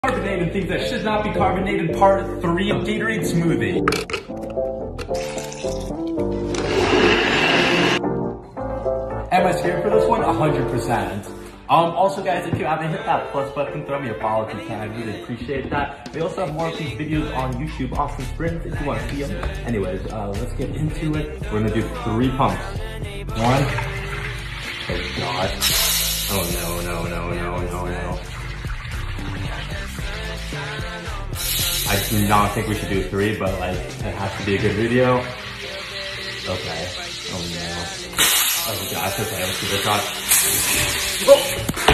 Carbonating things that should not be carbonated, part 3 of Gatorade smoothie. Am I scared for this one? 100%. Also guys, if you haven't hit that plus button, throw me a follow if you can. I really appreciate that. We also have more of these videos on YouTube, Austin Sprints, if you want to see them. Anyways, let's get into it. We're gonna do 3 pumps. 1. Oh god. Oh no. I do not think we should do 3, but like, it has to be a good video. Okay. Oh no. Oh gosh, okay, let's give it a shot. Oh!